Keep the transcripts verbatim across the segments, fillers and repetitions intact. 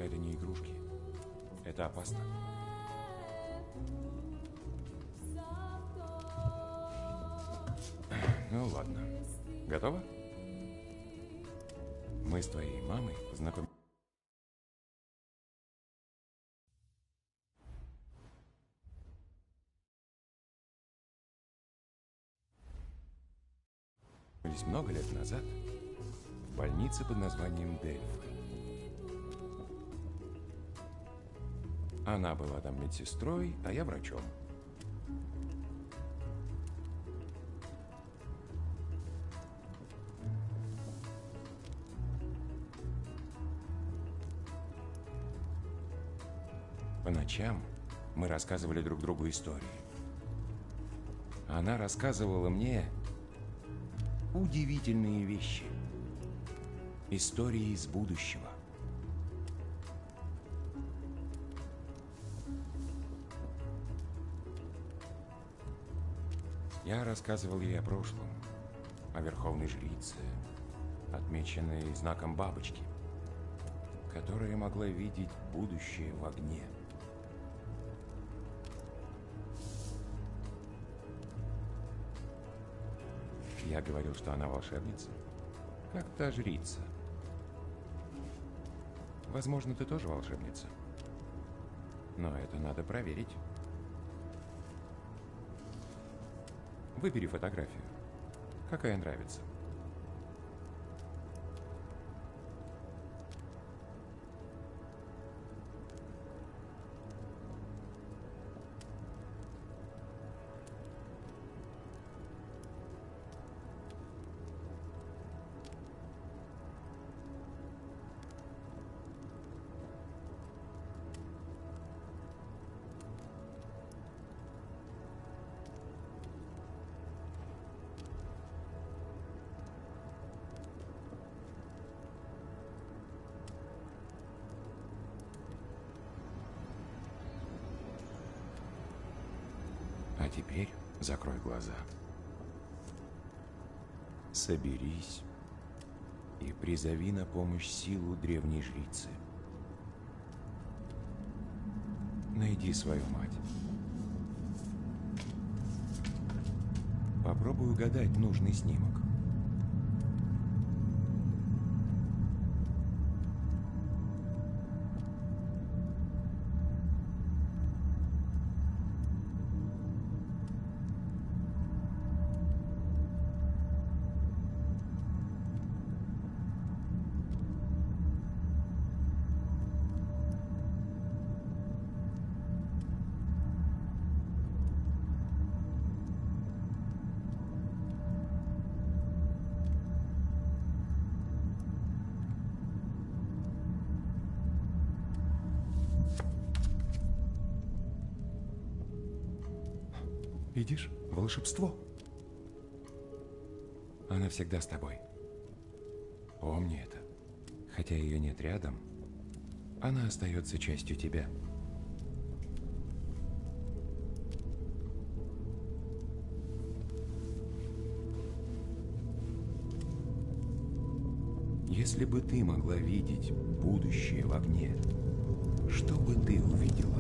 это не игрушки. Это опасно. Ну ладно. Готова? Мы с твоей мамой познакомились. Много лет назад в больнице под названием Дельфт. Она была там медсестрой, а я врачом. По ночам мы рассказывали друг другу истории. Она рассказывала мне удивительные вещи. Истории из будущего. Я рассказывал ей о прошлом, о верховной жрице, отмеченной знаком бабочки, которая могла видеть будущее в огне. Я говорил, что она волшебница, как та жрица. Возможно, ты тоже волшебница. Но это надо проверить. Выбери фотографию. Какая нравится. А теперь закрой глаза. Соберись и призови на помощь силу древней жрицы. Найди свою мать. Попробуй угадать нужный снимок. Видишь? Волшебство. Она всегда с тобой. Помни это. Хотя ее нет рядом, она остается частью тебя. Если бы ты могла видеть будущее в огне, что бы ты увидела?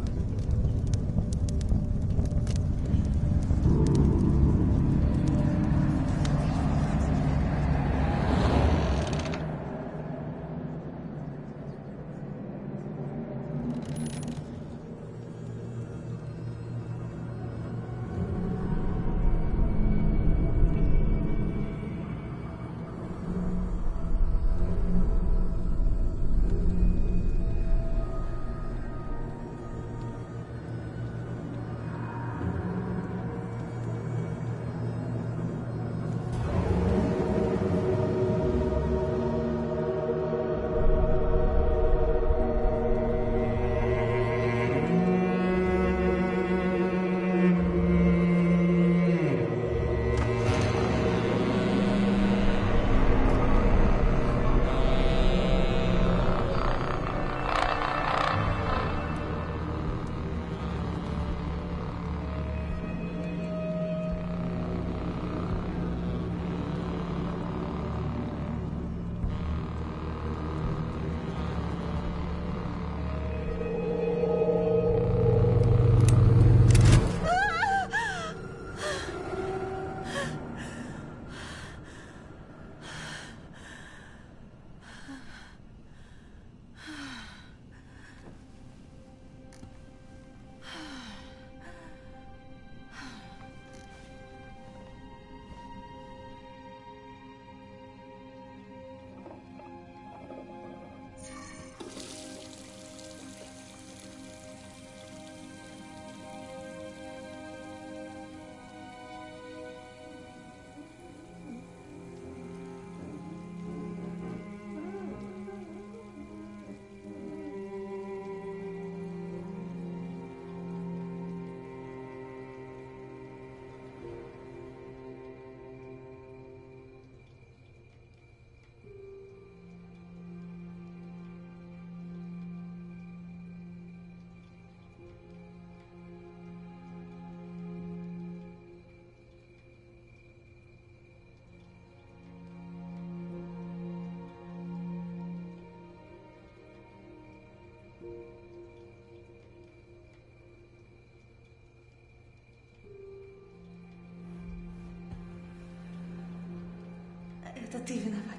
ты виновата.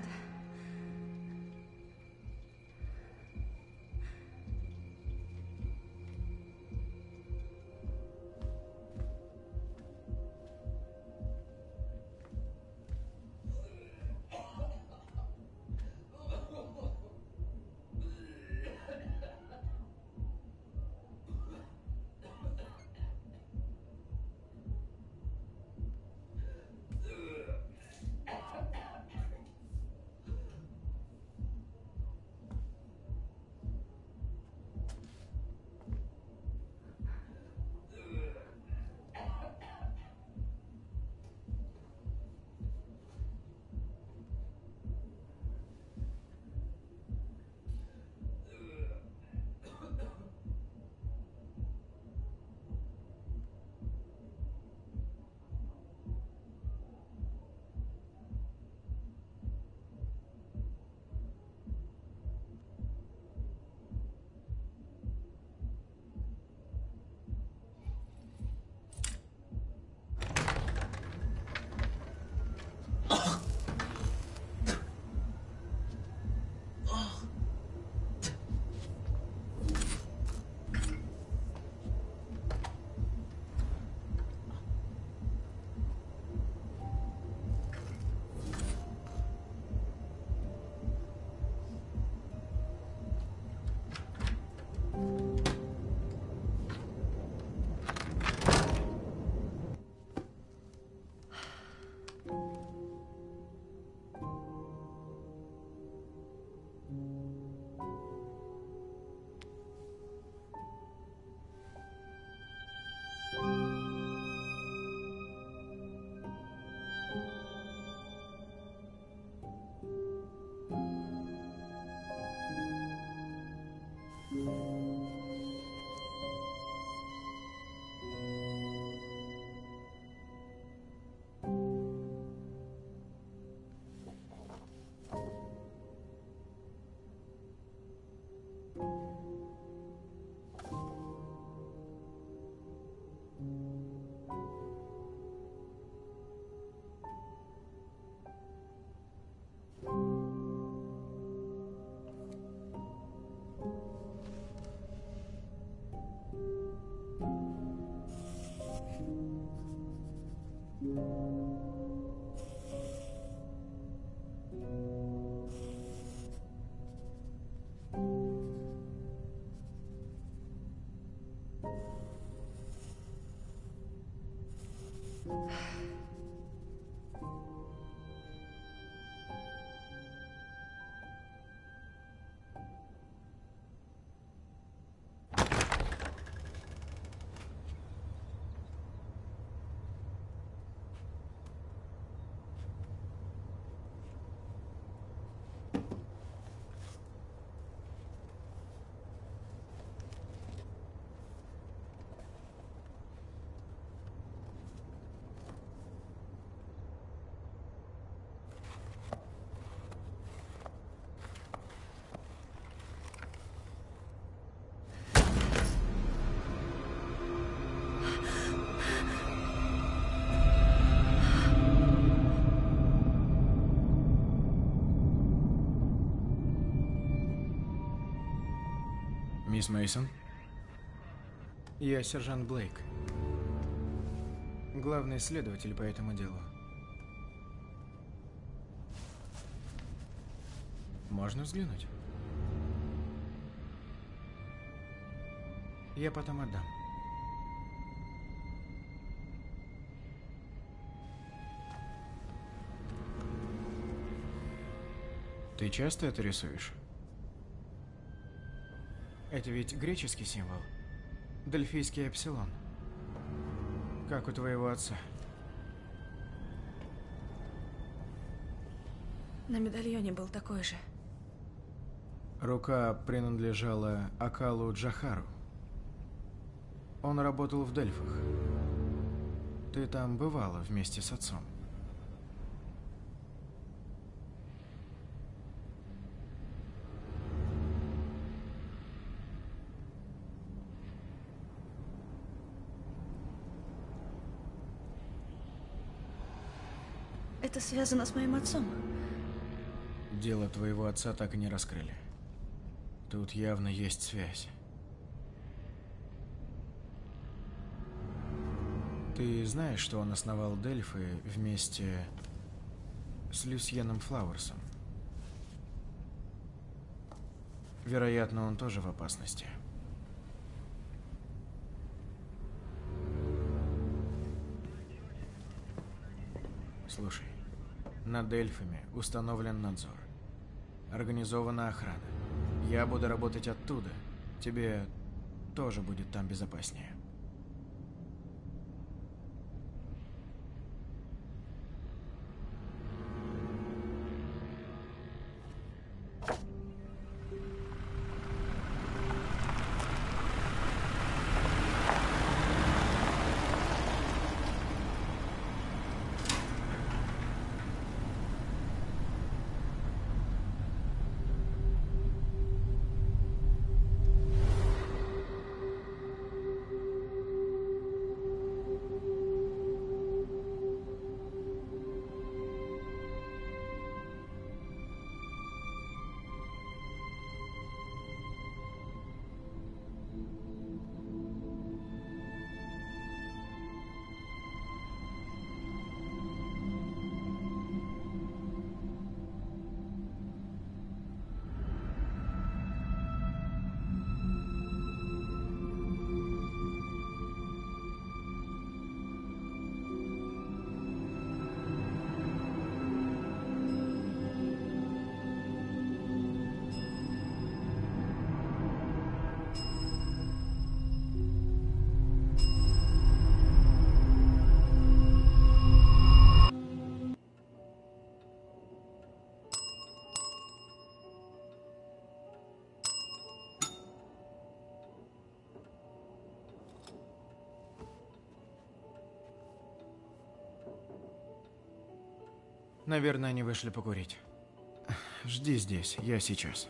Мисс Мейсон? Я сержант Блейк. Главный следователь по этому делу. Можно взглянуть? Я потом отдам. Ты часто это рисуешь? Это ведь греческий символ. Дельфийский эпсилон. Как у твоего отца. На медальоне был такой же. Рука принадлежала Акалу Джахару. Он работал в Дельфах. Ты там бывала вместе с отцом. Это связано с моим отцом. Дело твоего отца так и не раскрыли. Тут явно есть связь. Ты знаешь, что он основал Дельфы вместе с Люсьеном Флауэрсом? Вероятно, он тоже в опасности. Слушай, над Дельфами установлен надзор. Организована охрана. Я буду работать оттуда. Тебе тоже будет там безопаснее. Наверное, они вышли покурить. Жди здесь, я сейчас.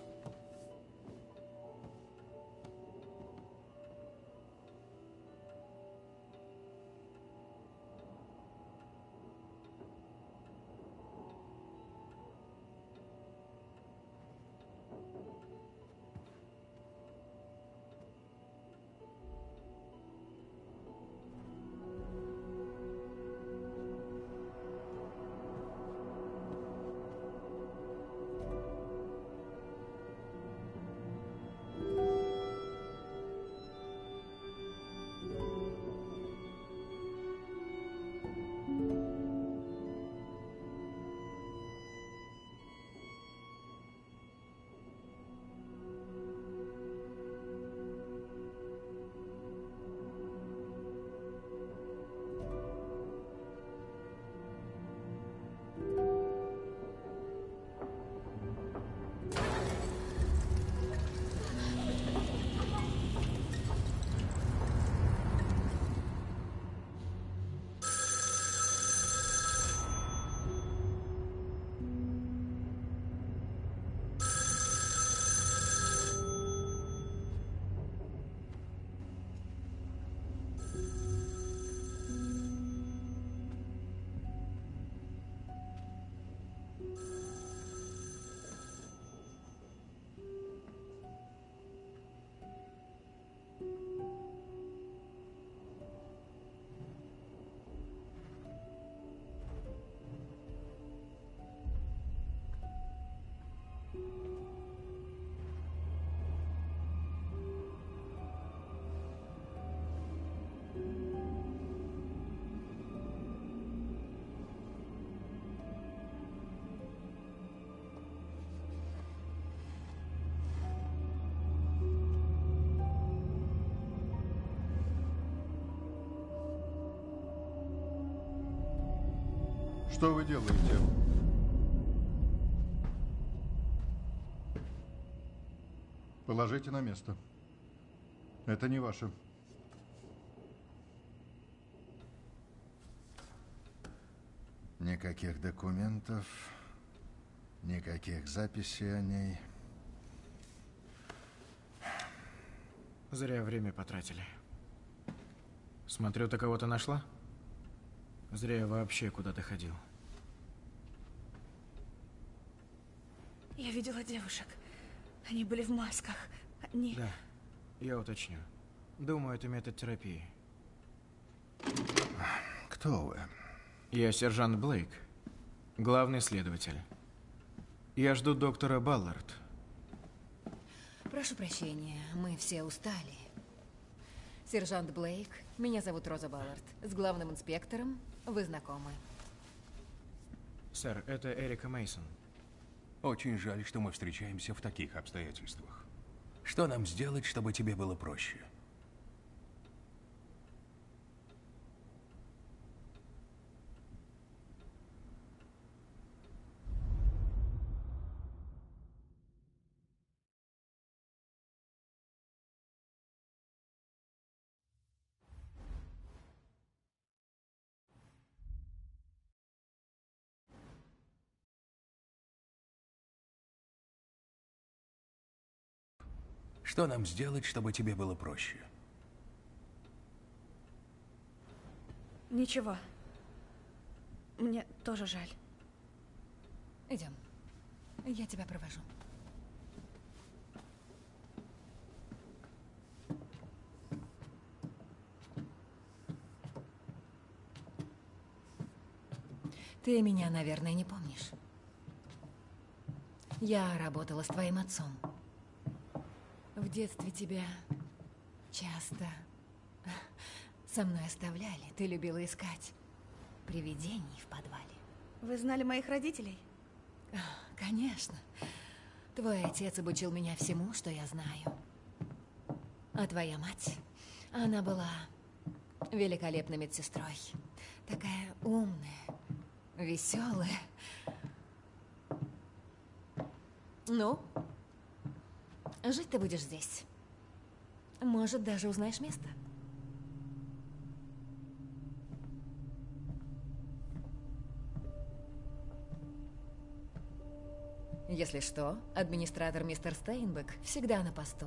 Что вы делаете? Положите на место. Это не ваше. Никаких документов, никаких записей о ней. Зря время потратили. Смотрю, ты кого-то нашла? Зря я вообще куда-то ходил. Я видела девушек. Они были в масках. Они... Да, я уточню. Думаю, это метод терапии. Кто вы? Я сержант Блейк, главный следователь. Я жду доктора Баллард. Прошу прощения, мы все устали. Сержант Блейк, меня зовут Роза Баллард. С главным инспектором вы знакомы. Сэр, это Эрика Мейсон. Очень жаль, что мы встречаемся в таких обстоятельствах. Что нам сделать, чтобы тебе было проще? Что нам сделать, чтобы тебе было проще? Ничего. Мне тоже жаль. Идем. Я тебя провожу. Ты меня, наверное, не помнишь. Я работала с твоим отцом. В детстве тебя часто со мной оставляли. Ты любила искать привидений в подвале. Вы знали моих родителей? Конечно. Твой отец обучил меня всему, что я знаю. А твоя мать, она была великолепной медсестрой. Такая умная, веселая. Ну? Жить ты будешь здесь. Может, даже узнаешь место. Если что, администратор мистер Стейнбек всегда на посту.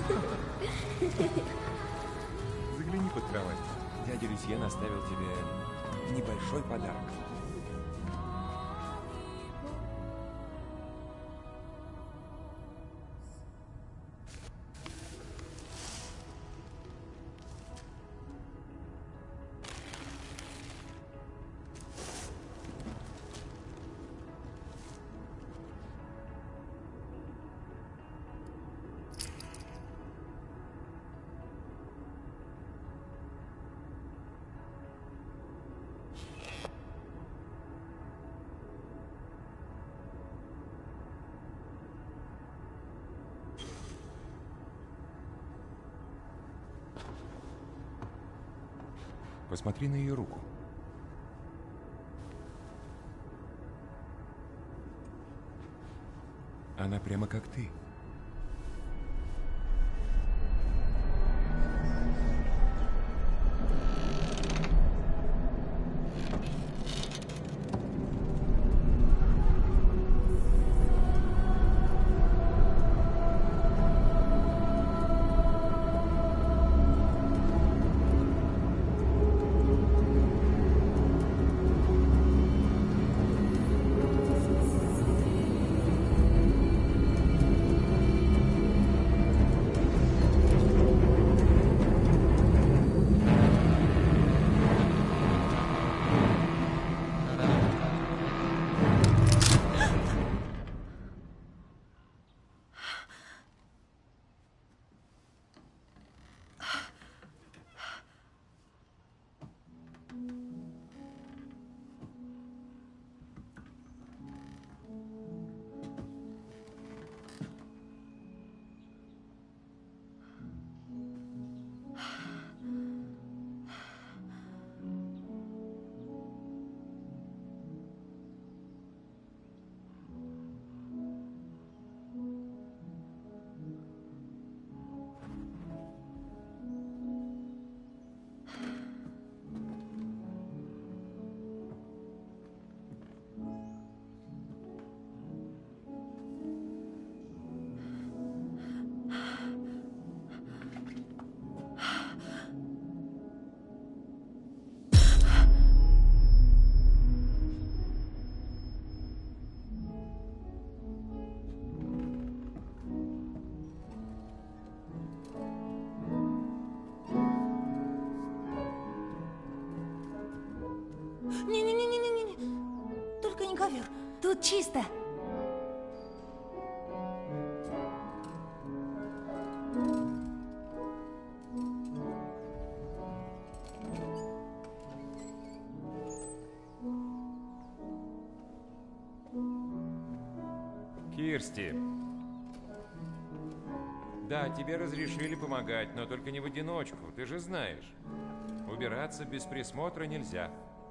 Загляни под кровать. Дядя Люсьен оставил тебе небольшой подарок. Посмотри на ее руку. Она прямо как ты. Не-не-не-не-не-не. Только не ковер. Тут чисто. Кирсти. Да, тебе разрешили помогать, но только не в одиночку, ты же знаешь. Убираться без присмотра нельзя.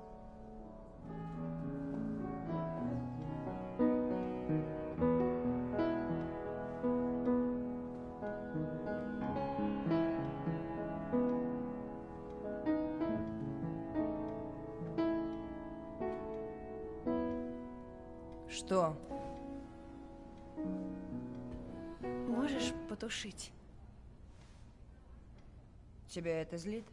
Что? Можешь потушить? Тебя это злит?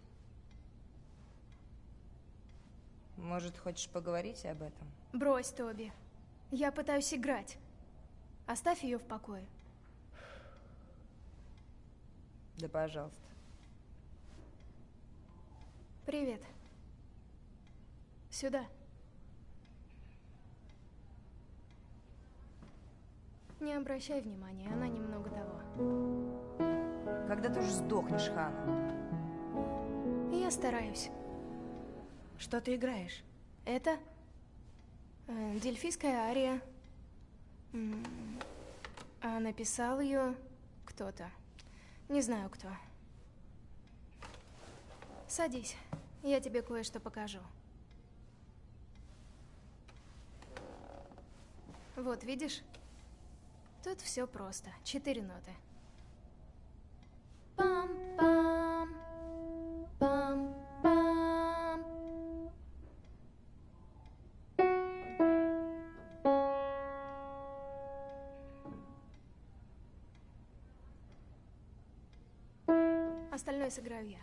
Может, хочешь поговорить об этом? Брось, Тоби. Я пытаюсь играть. Оставь ее в покое. Да, пожалуйста. Привет. Сюда. Не обращай внимания, она немного того. Когда ты уже сдохнешь, Ханна? Я стараюсь. Что ты играешь? Это э, дельфийская ария. М, А написал ее кто-то. Не знаю кто. Садись, я тебе кое-что покажу. Вот, видишь? Тут все просто. Четыре ноты. Пам-пам. Пам-пам. остальное сыграю я.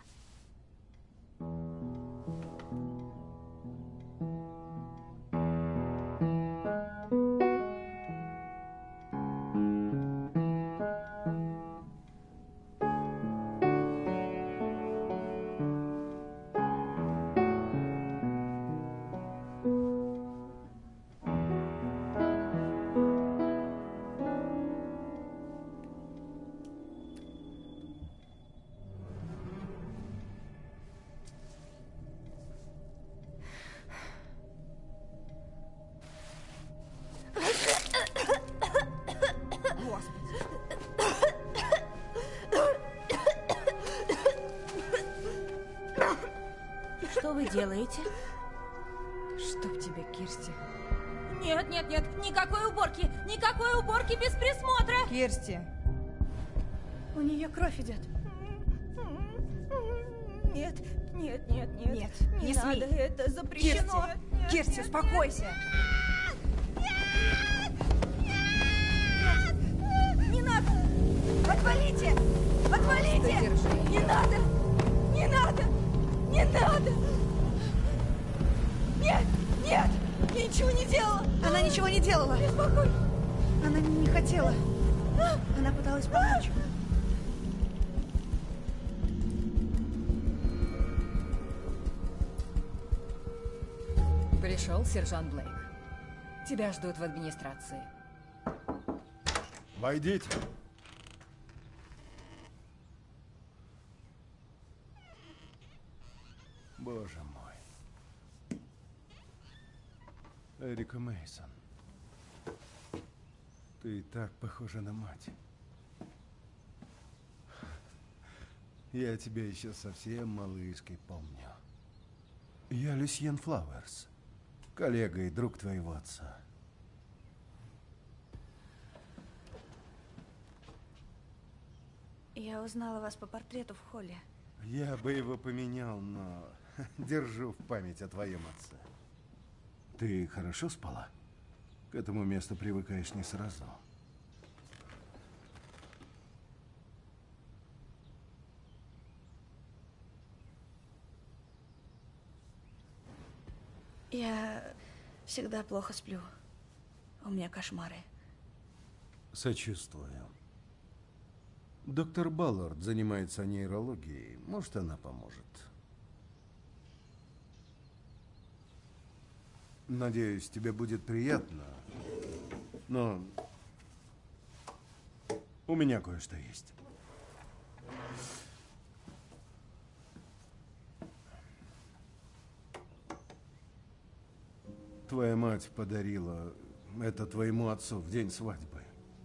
Что вы делаете? Чтоб тебя, Кирсти. Нет, нет, нет, никакой уборки! Никакой уборки без присмотра! Кирсти! У нее кровь идет. Нет, нет, нет, нет. Нет, не, не надо, смей. это запрещено. Кирсти, Нет, нет, Кирсти, нет, успокойся. Не надо! Отвалите! Отвалите! Держи. Не надо! Не надо! Не надо! Нет! Нет! Я ничего не делала! Она ничего не делала. Беспокой! Она не хотела. Она пыталась помочь. Пришел сержант Блейк. Тебя ждут в администрации. Войдите. Боже мой. Эрика Мейсон. Ты так похожа на мать. Я тебя еще совсем малышкой помню. Я Люсьен Флауэрс, коллега и друг твоего отца. Я узнала вас по портрету в холле. Я бы его поменял, но держу в память о твоем отце. Ты хорошо спала? К этому месту привыкаешь не сразу. Я всегда плохо сплю. У меня кошмары. Сочувствую. Доктор Баллард занимается нейрологией. Может, она поможет. Надеюсь, тебе будет приятно. Но у меня кое-что есть. Твоя мать подарила это твоему отцу в день свадьбы.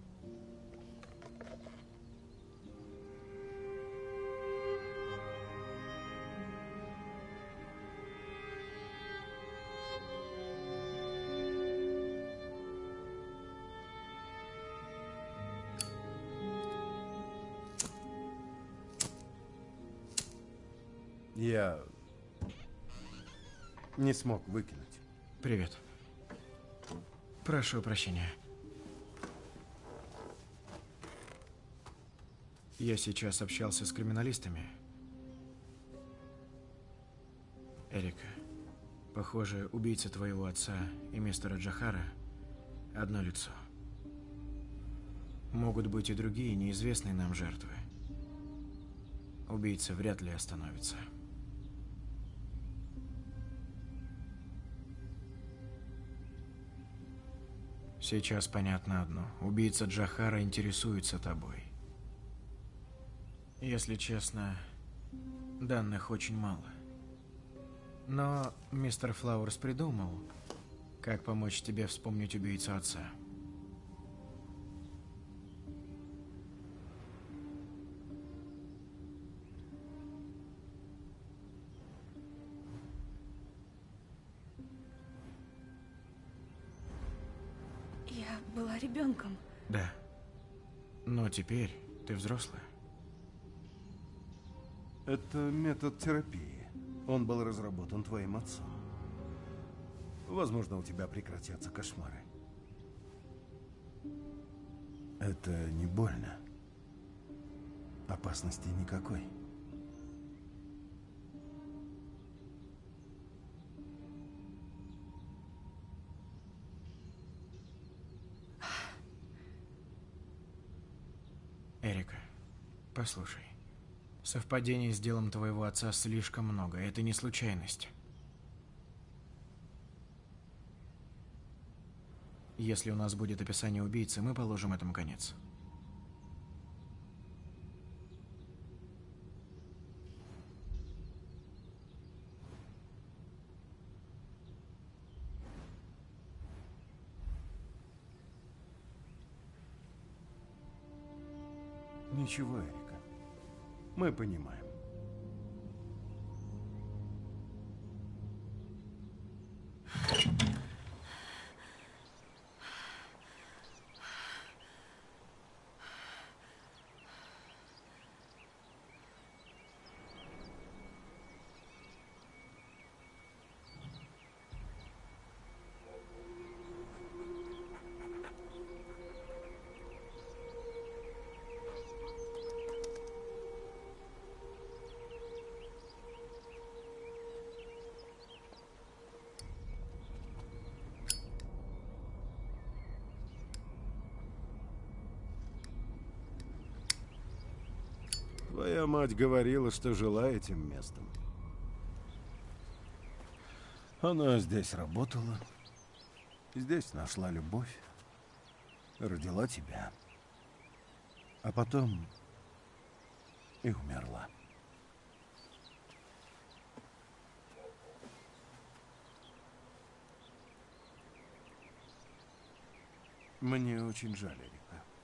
Я не смог выкинуть. Привет. Прошу прощения. Я сейчас общался с криминалистами. Эрика, похоже, убийца твоего отца и мистера Джохара одно лицо. Могут быть и другие неизвестные нам жертвы. Убийца вряд ли остановится. Сейчас понятно одно. Убийца Джохара интересуется тобой. Если честно, данных очень мало. Но мистер Флауэрс придумал, как помочь тебе вспомнить убийцу отца. Я была ребенком. Да. Но теперь ты взрослая. Это метод терапии. Он был разработан твоим отцом. Возможно, у тебя прекратятся кошмары. Это не больно. Опасности никакой. Послушай, совпадений с делом твоего отца слишком много. Это не случайность. Если у нас будет описание убийцы, мы положим этому конец. Ничего, Эрика. Мы понимаем. Твоя мать говорила, что жила этим местом. Она здесь работала, здесь нашла любовь, родила тебя, а потом и умерла. Мне очень жаль, Эрика.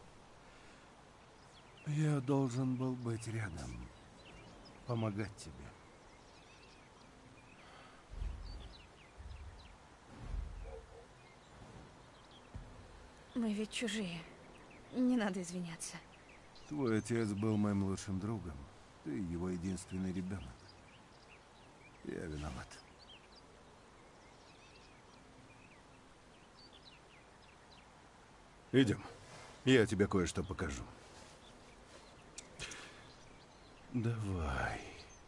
Я должен был быть рядом, помогать тебе. Мы ведь чужие. Не надо извиняться. Твой отец был моим лучшим другом. Ты его единственный ребенок. Я виноват. Идем. Я тебе кое-что покажу. Давай.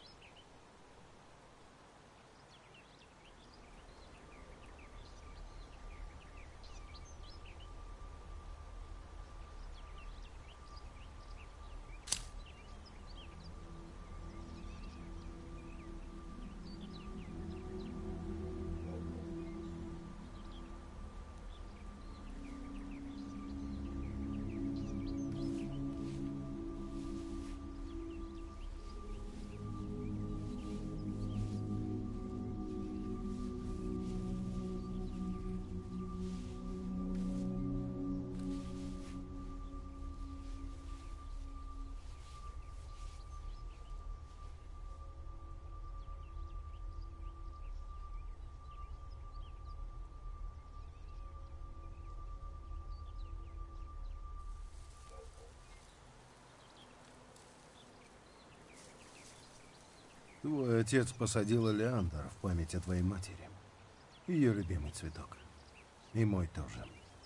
Твой отец посадил олеандр в память о твоей матери. Ее любимый цветок. И мой тоже.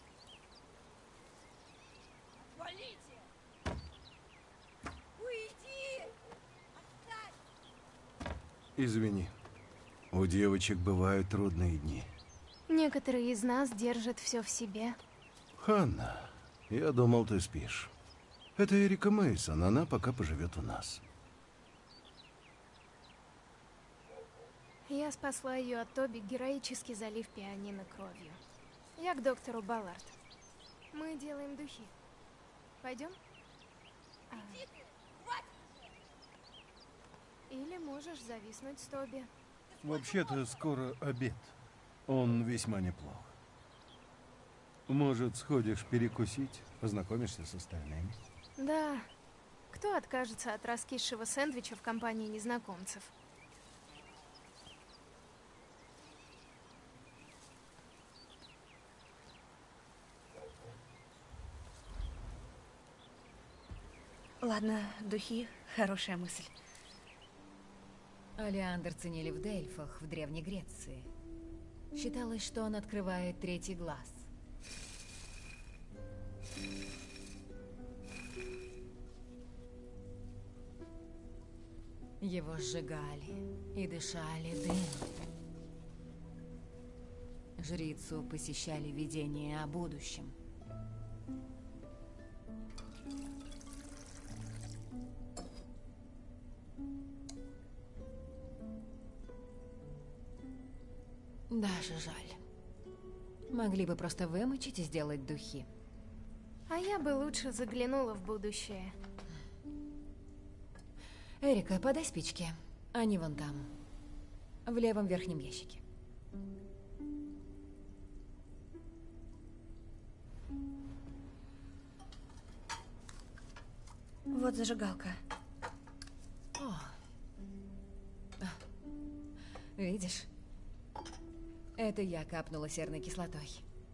Полиция! Уйди! Оставь! Извини. У девочек бывают трудные дни. Некоторые из нас держат все в себе. Ханна, я думал, ты спишь. Это Эрика Мейсон, она пока поживет у нас. Я спасла ее от Тоби, героически залив пианино кровью. Я к доктору Баллард. Мы делаем духи. Пойдем? А. Или можешь зависнуть с Тоби. Вообще-то скоро обед. Он весьма неплох. Может, сходишь перекусить, познакомишься с остальными? Да. Кто откажется от раскисшего сэндвича в компании незнакомцев? Ладно, духи — хорошая мысль. Олеандр ценили в Дельфах, в Древней Греции. Считалось, что он открывает третий глаз. Его сжигали и дышали дымом. Жрицу посещали видения о будущем. Даже жаль. Могли бы просто вымочить и сделать духи. А я бы лучше заглянула в будущее. Эрика, подай спички. Они вон там. В левом верхнем ящике. Вот зажигалка. О. Видишь? Это я капнула серной кислотой.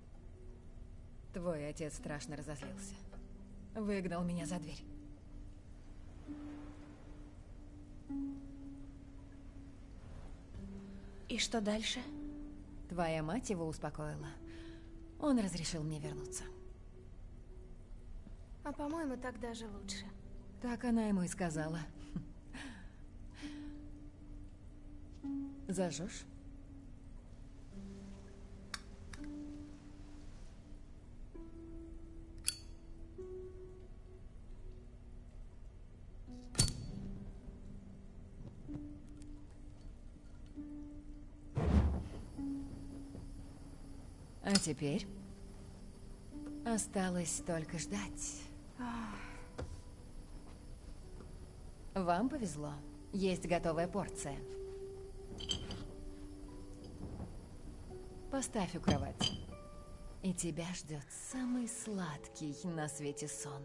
Твой отец страшно разозлился. Выгнал меня за дверь. И что дальше? Твоя мать его успокоила. Он разрешил мне вернуться. А по-моему, так даже лучше. Так она ему и сказала. Зажжешь? А теперь осталось только ждать. Вам повезло. Есть готовая порция. Поставь у кровати. И тебя ждет самый сладкий на свете сон.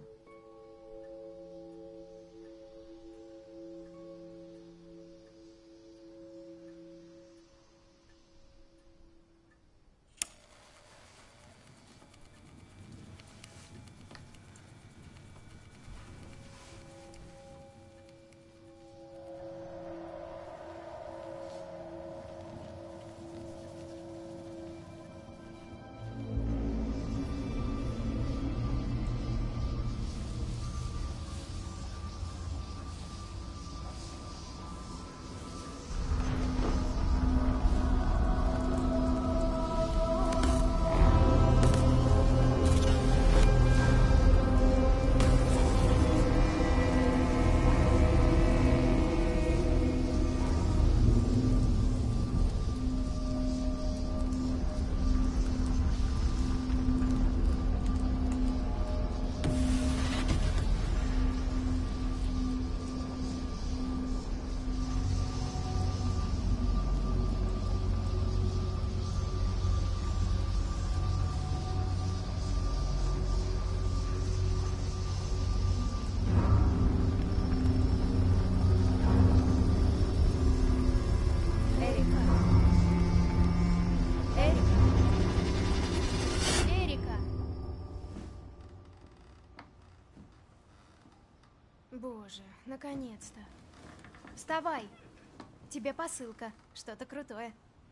Боже, наконец-то. Вставай. Тебе посылка. Что-то крутое.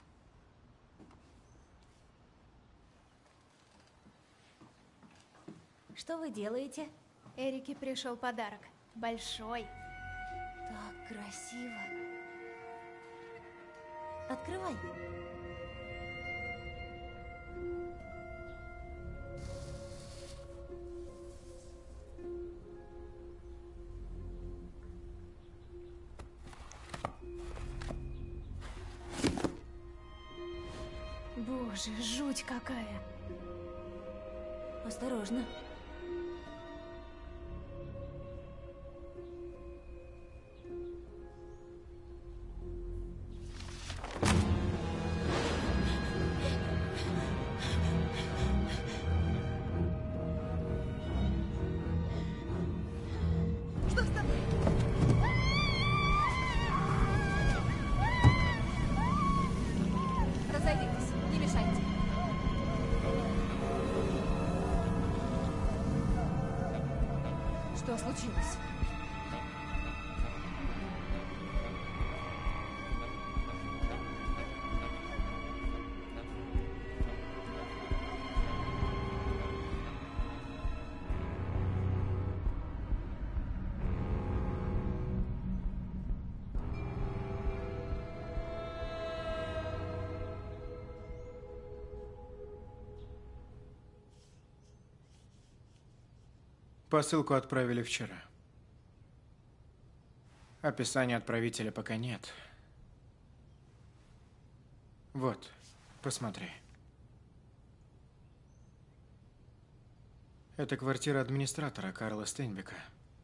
Что вы делаете? Эрике пришел подарок. Большой. Так красиво. Открывай. Боже, жуть какая. Осторожно. Разойдитесь, не мешайте. Что случилось? Посылку отправили вчера. Описания отправителя пока нет. Вот. Посмотри. Это квартира администратора Карла Стейнбека.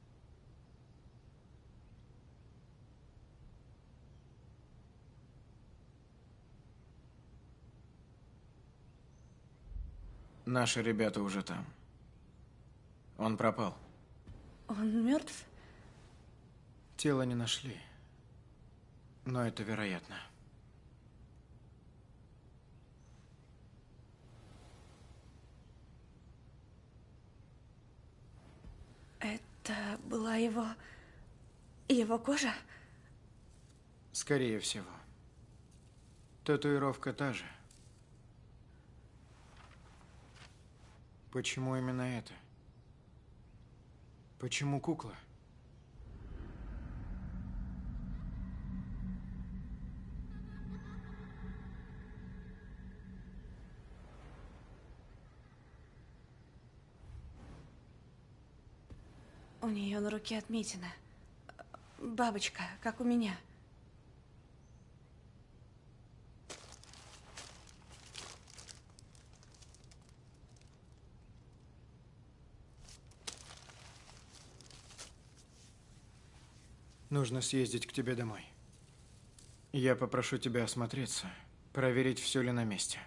Наши ребята уже там. Он пропал. Он мертв? Тело не нашли. Но это вероятно. Это была его... его кожа? Скорее всего. Татуировка та же. Почему именно это? Почему кукла? У нее на руке отметина. Бабочка, как у меня. Нужно съездить к тебе домой. Я попрошу тебя осмотреться, проверить, все ли на месте.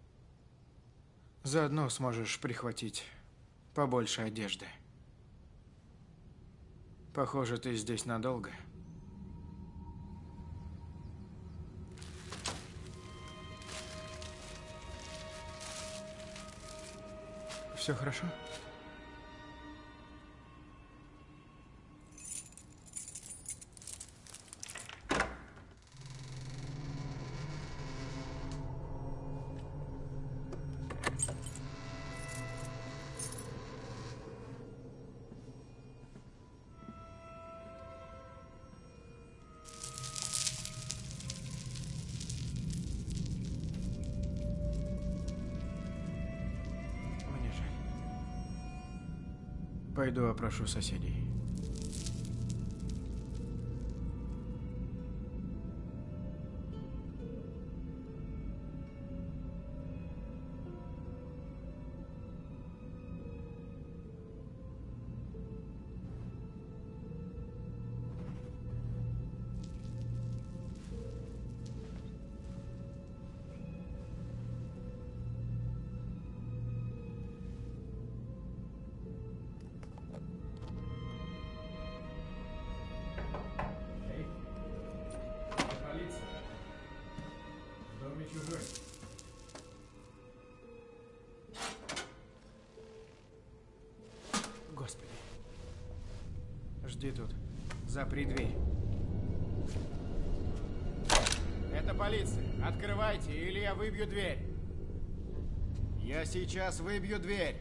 Заодно сможешь прихватить побольше одежды. Похоже, ты здесь надолго. Все хорошо? Пойду опрошу соседей. Господи. Жди тут. Запри дверь. Это полиция. Открывайте, или я выбью дверь. Я сейчас выбью дверь.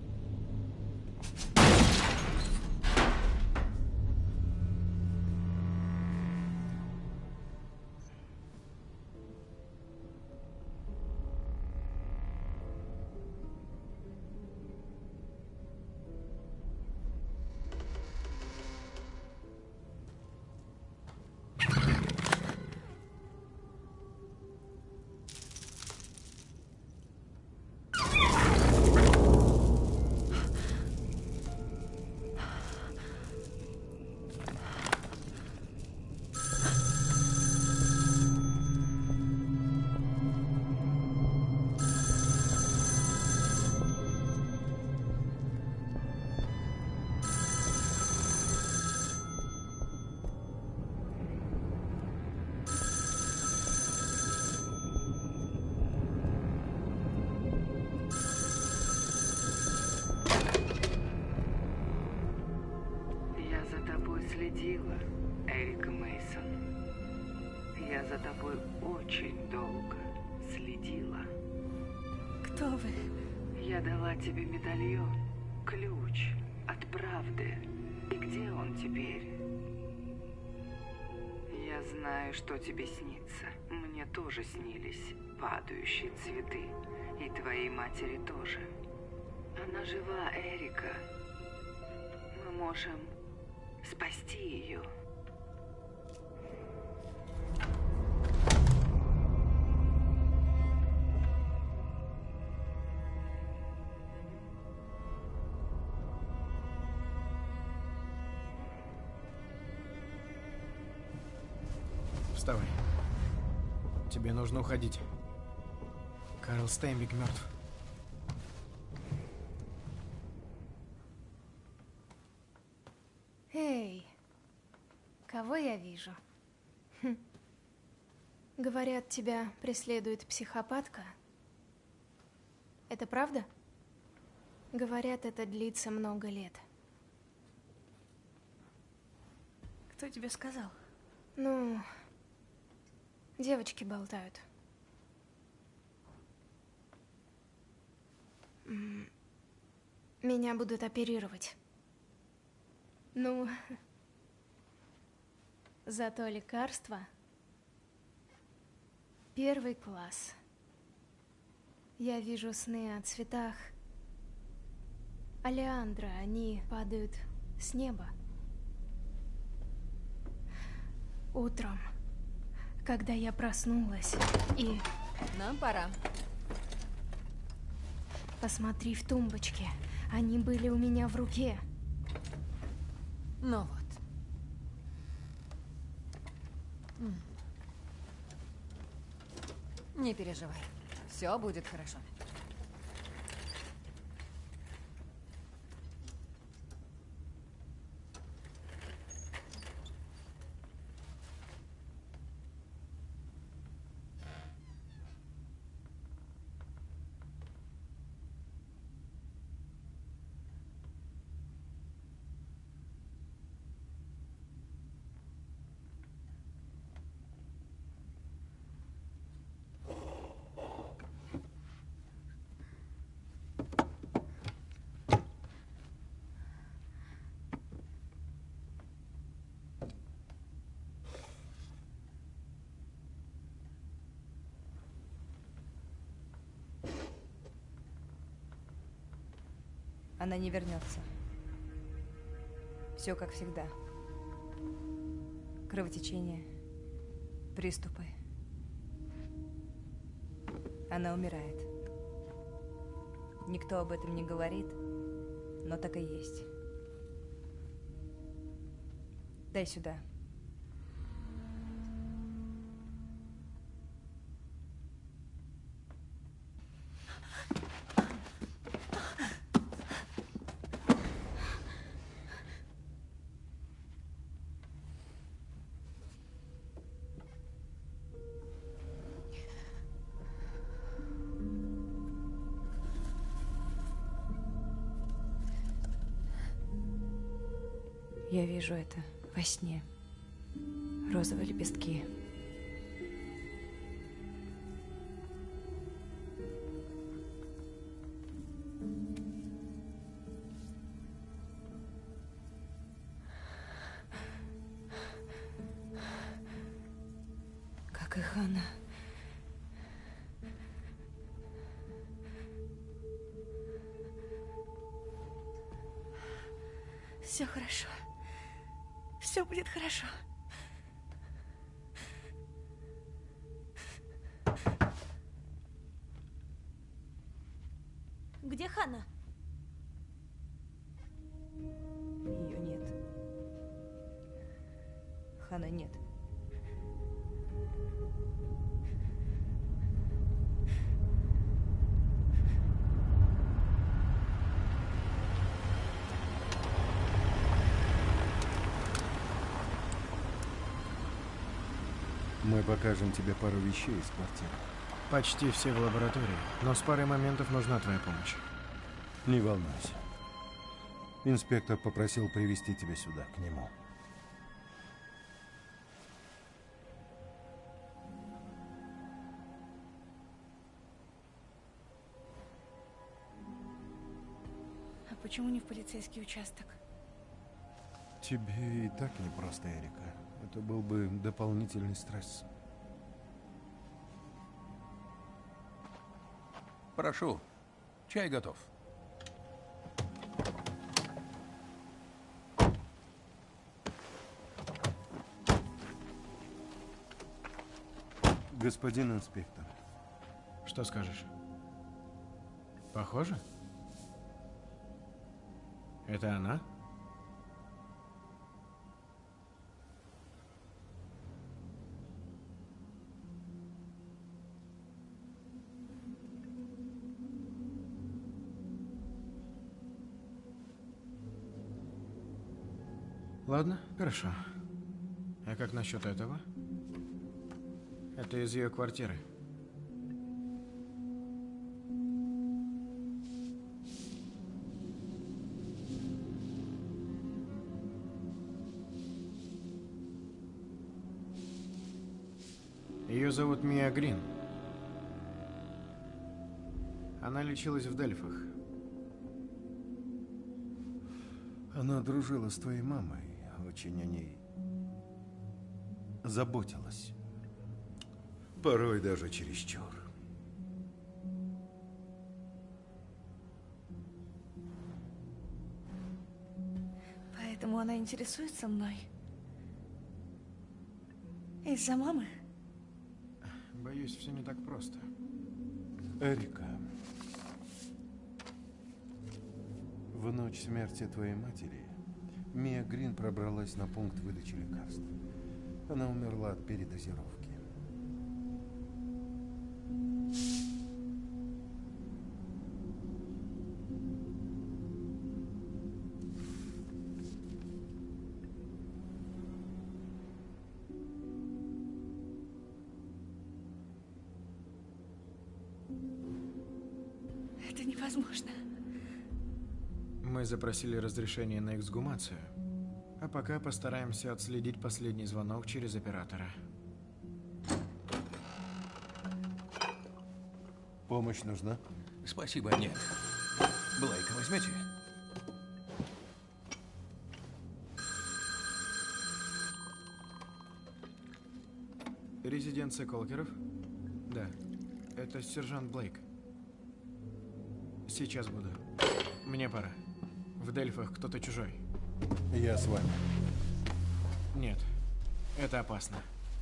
Следила, Эрика Мейсон. Я за тобой очень долго следила. Кто вы? Я дала тебе медальон, ключ от правды. И где он теперь? Я знаю, что тебе снится. Мне тоже снились падающие цветы. И твоей матери тоже. Она жива, Эрика. Мы можем спасти ее. Вставай. Тебе нужно уходить. Карл Стейнбек мертв. Эй, кого я вижу? Хм. Говорят, тебя преследует психопатка. Это правда? Говорят, это длится много лет. Кто тебе сказал? Ну, девочки болтают. М, Меня будут оперировать. Ну, зато лекарство первый класс. Я вижу сны о цветах олеандра, они падают с неба. Утром, когда я проснулась и... Нам пора. Посмотри в тумбочке, они были у меня в руке. Ну вот. Не переживай. Все будет хорошо. Она не вернется. Все как всегда. Кровотечение, приступы. Она умирает. Никто об этом не говорит, но так и есть. Дай сюда. Я вижу это во сне. Розовые лепестки. Как и Ханна. Все хорошо. Все будет хорошо. Где Ханна? Ее нет. Ханны нет. Мы покажем тебе пару вещей из квартиры. Почти все в лаборатории, но с парой моментов нужна твоя помощь. Не волнуйся. Инспектор попросил привести тебя сюда, к нему. А почему не в полицейский участок? Тебе и так непросто, Эрика. Это был бы дополнительный стресс. Прошу. Чай готов. Господин инспектор. Что скажешь? Похоже? Это она? Ладно, хорошо. А как насчет этого? Это из ее квартиры. Ее зовут Мия Грин. Она лечилась в Дельфах. Она дружила с твоей мамой, очень о ней заботилась. Порой даже чересчур. Поэтому она интересуется мной. Из-за мамы? Боюсь, все не так просто. Эрика, в ночь смерти твоей матери Мия Грин пробралась на пункт выдачи лекарств. Она умерла от передозировки. Это невозможно. Мы запросили разрешение на эксгумацию, а пока постараемся отследить последний звонок через оператора. Помощь нужна? Спасибо, нет. Блейка возьмете? Резиденция Колкеров? Да. Это сержант Блейк. Сейчас буду. Мне пора. В Дельфах кто-то чужой. Я с вами. Нет. Это опасно.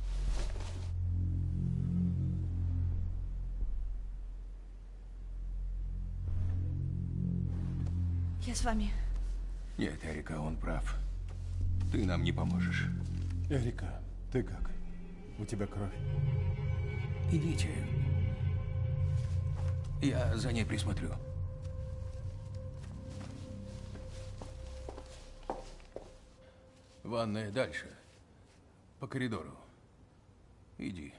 Я с вами. Нет, Эрика, он прав. Ты нам не поможешь. Эрика, ты как? У тебя кровь? Идите. Я за ней присмотрю. Ванная дальше. По коридору. Иди.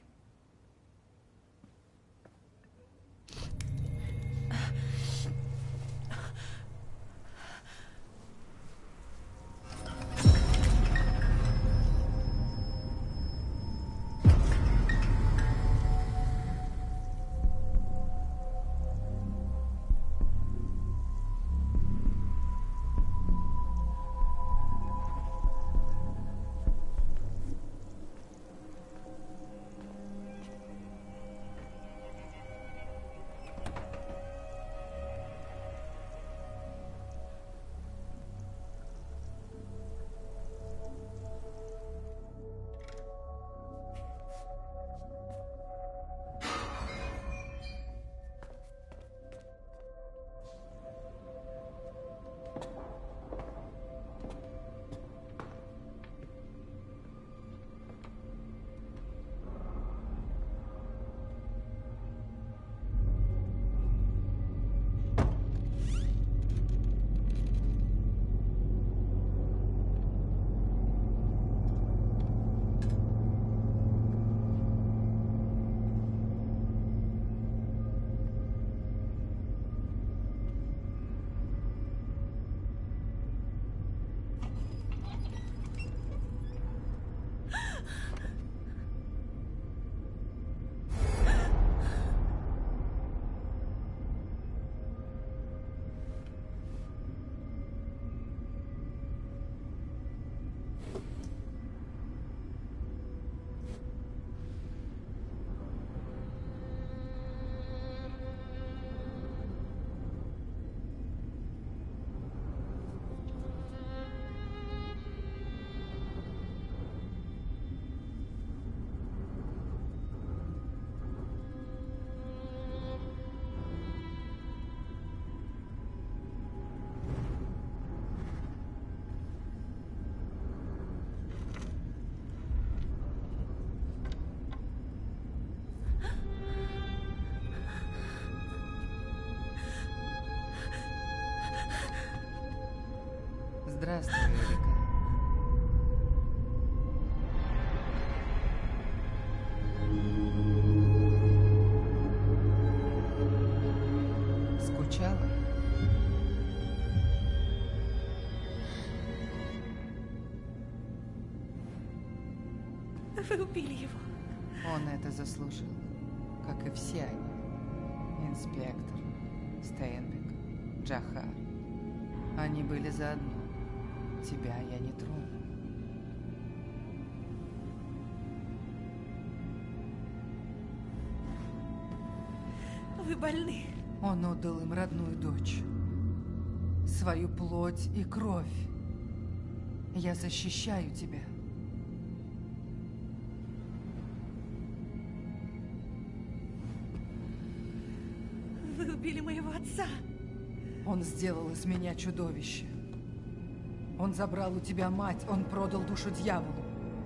Здравствуй, Эрика. начало. Вы убили его. Он это заслужил, как и все они. Инспектор, Стейнбек, Джахар. Они были заодно. Тебя я не трону. Вы больны. Он отдал им родную дочь. Свою плоть и кровь. Я защищаю тебя. Вы убили моего отца. Он сделал из меня чудовище. Он забрал у тебя мать, он продал душу дьяволу.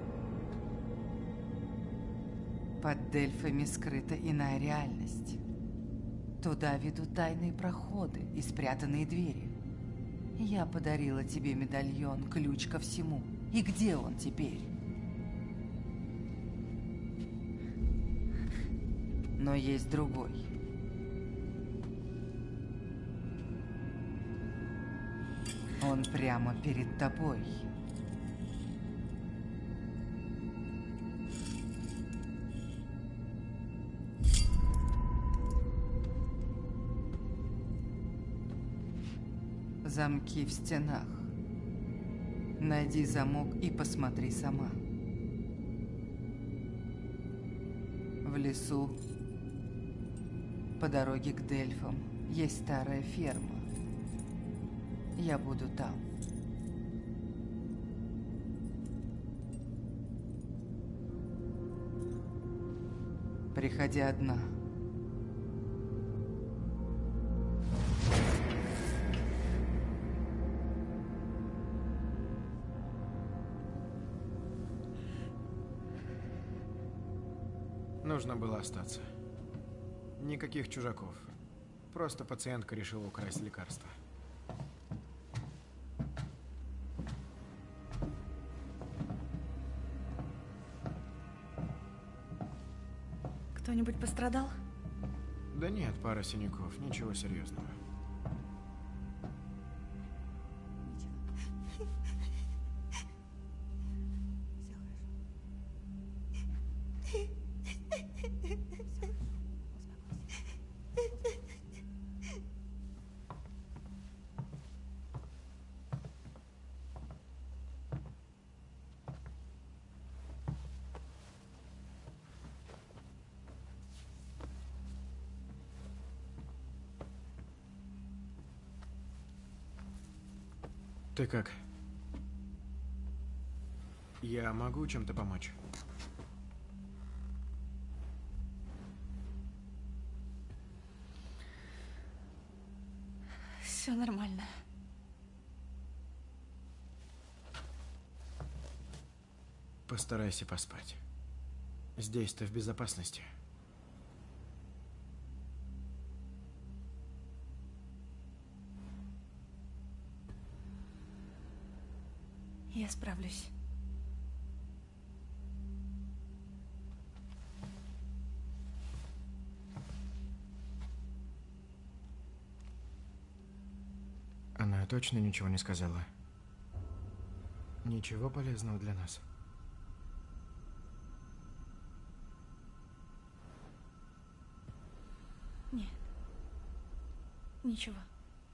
Под Дельфами скрыта иная реальность. Туда ведут тайные проходы и спрятанные двери. Я подарила тебе медальон, ключ ко всему. И где он теперь? Но есть другой. Он прямо перед тобой. Замки в стенах. Найди замок и посмотри сама. В лесу, по дороге к Дельфам, есть старая ферма. Я буду там. Приходи одна. Нужно было остаться. Никаких чужаков. Просто пациентка решила украсть лекарство. Кто-нибудь пострадал? Да нет, пара синяков, ничего серьезного. Ты как? Я могу чем-то помочь? Все нормально. Постарайся поспать. Здесь ты в безопасности. Я справлюсь. Она точно ничего не сказала? Ничего полезного для нас? Нет. Ничего.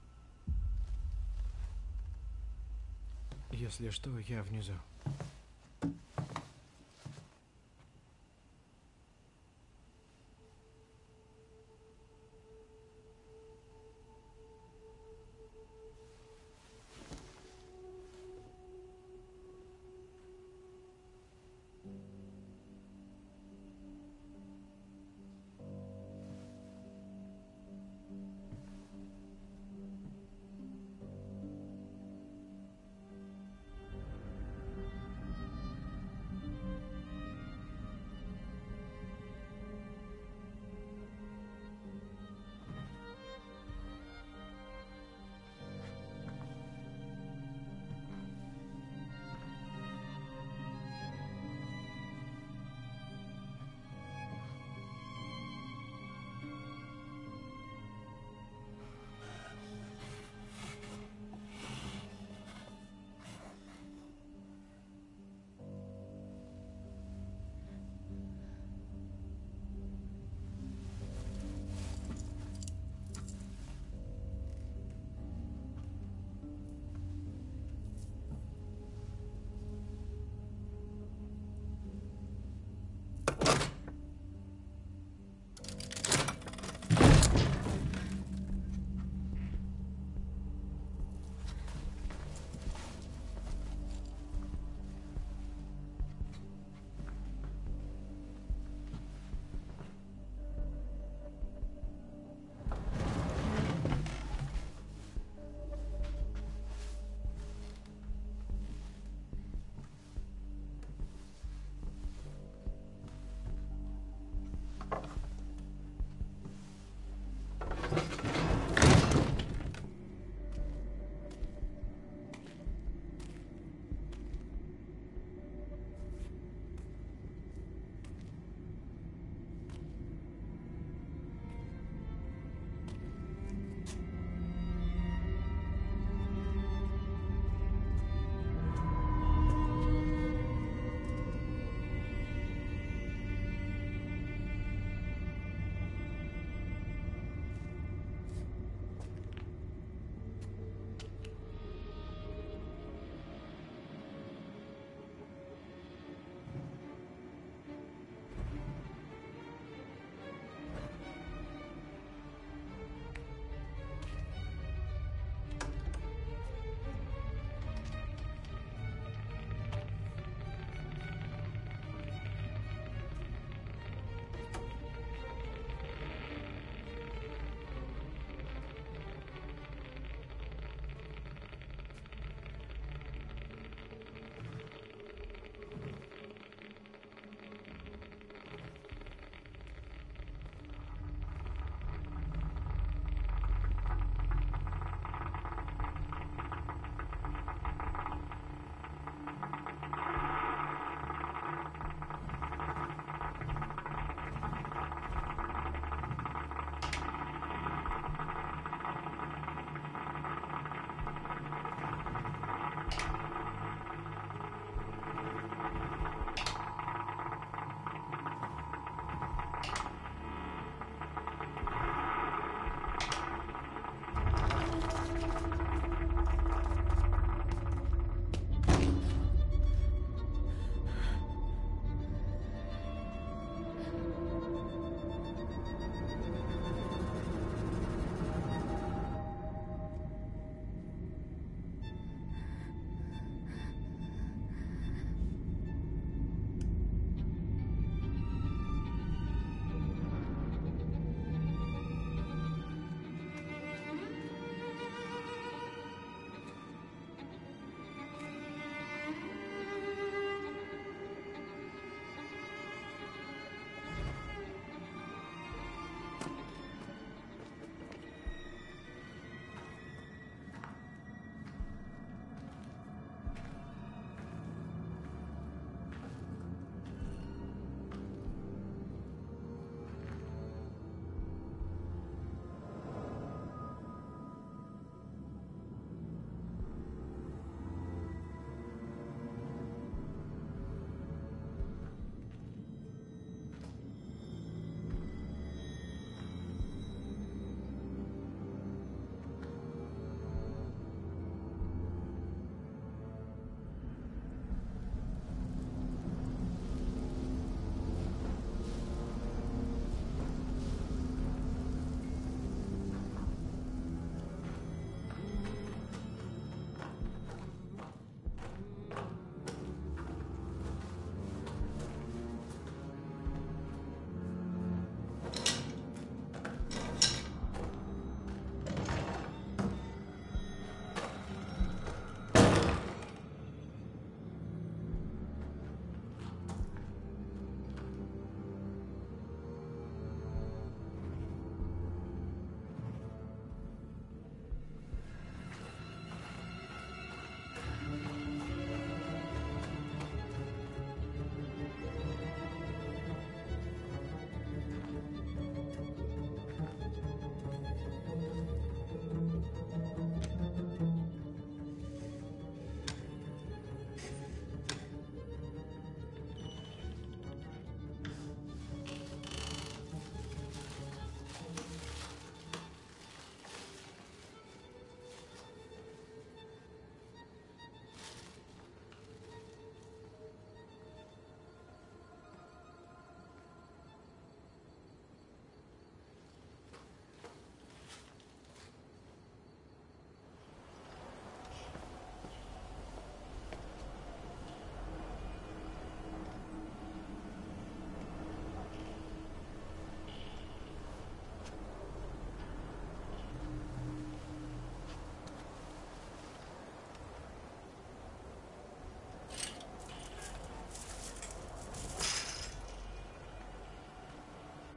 Если что, я внизу.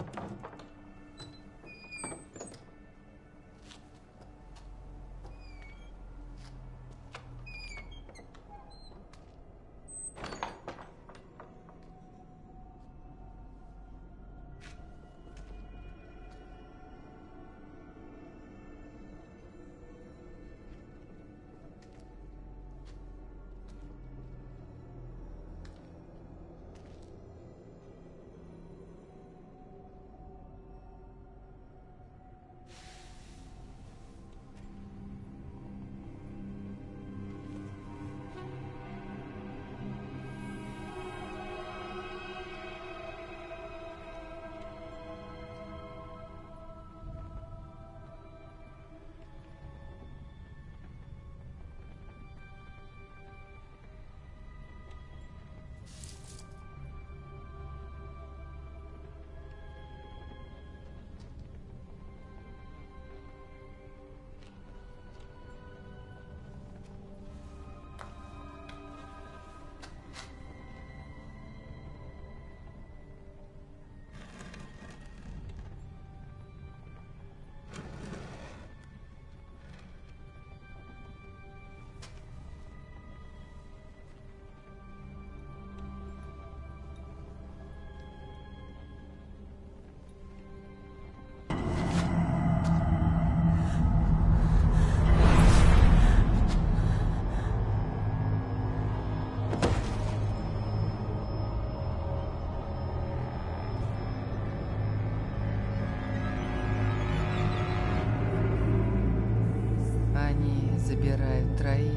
Забирают троих.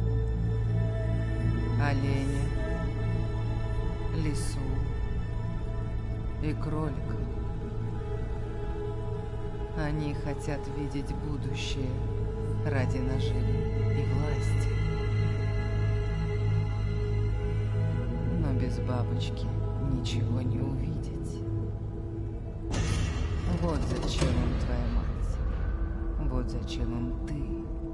Оленя, лису и кролика. Они хотят видеть будущее ради наживы и власти. Но без бабочки ничего не увидеть. Вот зачем им твоя мать. Вот зачем им ты.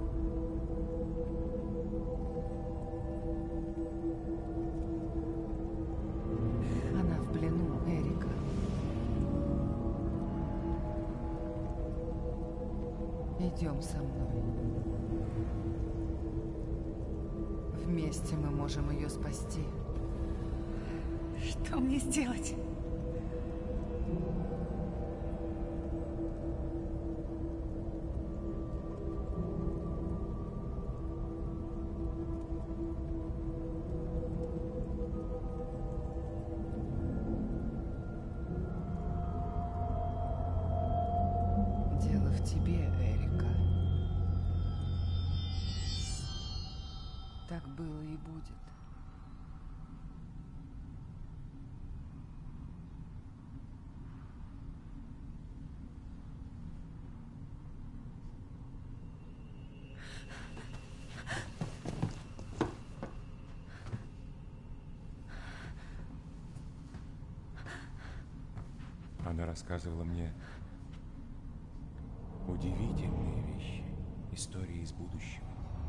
Идем со мной. Вместе мы можем ее спасти. Что мне сделать? Дело в тебе, Эрика. Так было и будет. Она рассказывала мне удивительные вещи, истории из будущего.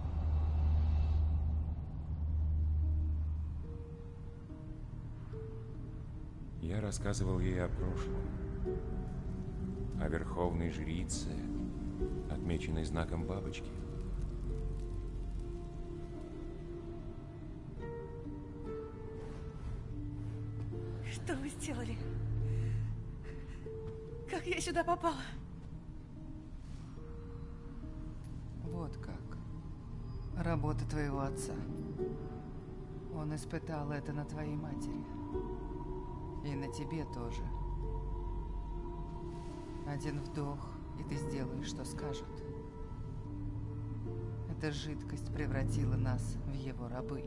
Я рассказывал ей о прошлом, о верховной жрице, отмеченной знаком бабочки. Что вы сделали? Как я сюда попала? Вот как. Работа твоего отца. Он испытал это на твоей матери. И на тебе тоже. Один вдох, и ты сделаешь, что скажут. Эта жидкость превратила нас в его рабынь.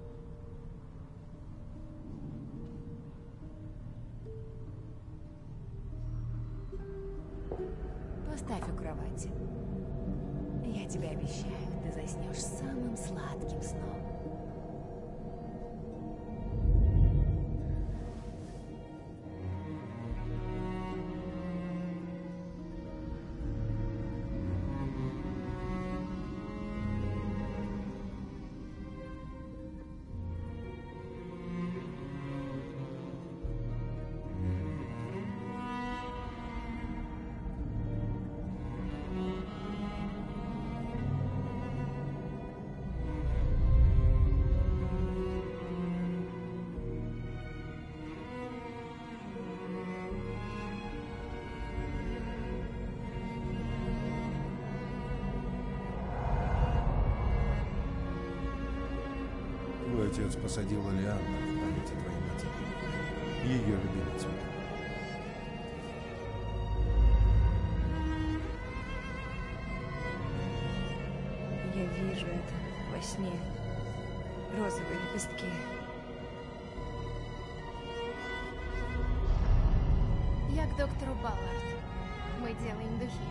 Поставь у кровати. Я тебе обещаю, ты заснешь самым сладким сном. отец посадила лианну в памяти твоей матери. Ее любимый цветок. Я вижу это во сне. Розовые лепестки. Я к доктору Баллард. Мы делаем духи.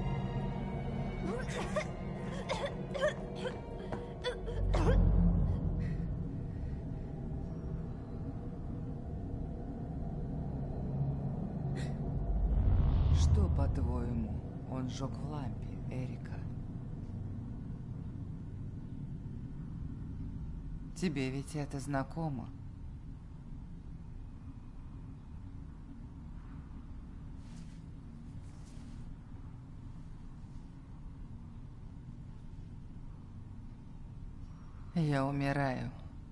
Что, по-твоему, он сжег в лампе, Эрика? Тебе ведь это знакомо? Я умираю.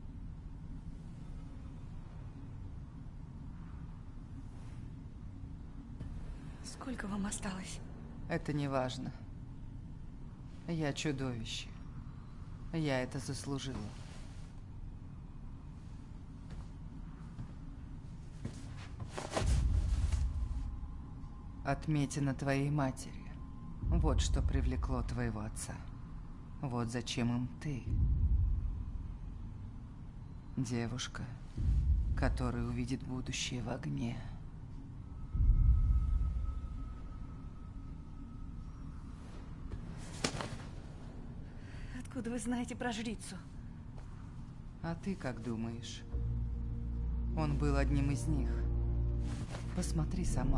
Сколько вам осталось? Это не важно. Я чудовище. Я это заслужила. Отметина твоей матери. Вот что привлекло твоего отца. Вот зачем им ты. Девушка, которая увидит будущее в огне. Откуда вы знаете про жрицу? А ты как думаешь? Он был одним из них. Посмотри сама.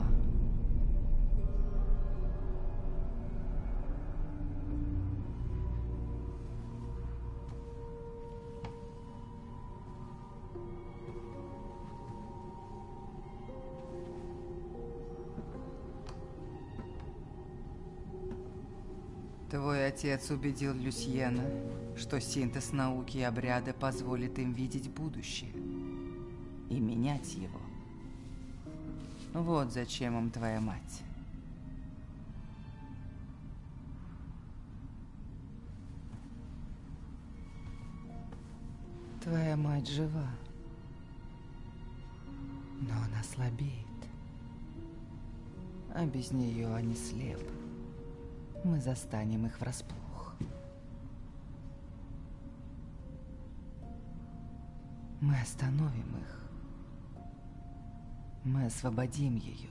Твой отец убедил Люсьена, что синтез науки и обряда позволит им видеть будущее и менять его. Вот зачем им твоя мать. Твоя мать жива, но она слабеет, а без нее они слепы. Мы застанем их врасплох. Мы остановим их. Мы освободим ее.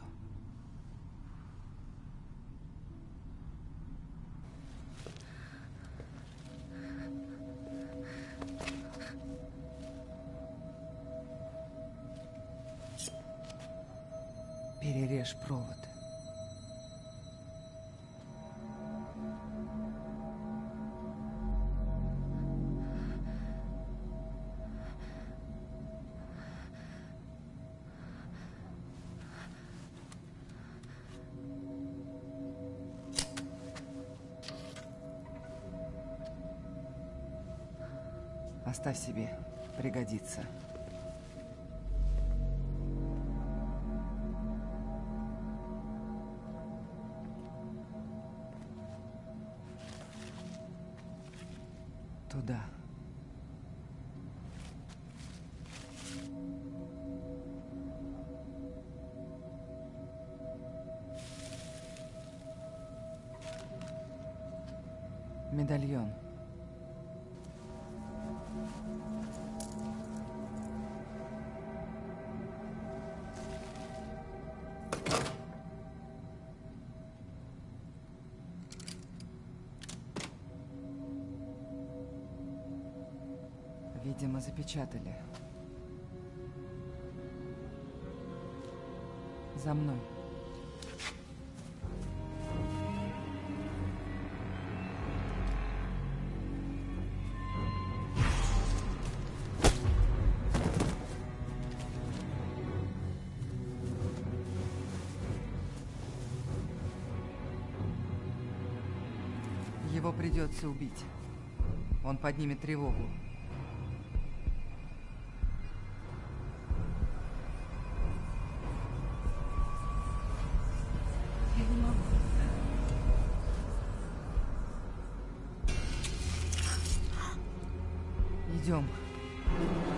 Перережь провод. Оставь себе, пригодится. Туда. Медальон. Видимо, запечатали. За мной. Его придется убить. Он поднимет тревогу. Я не могу. Идем.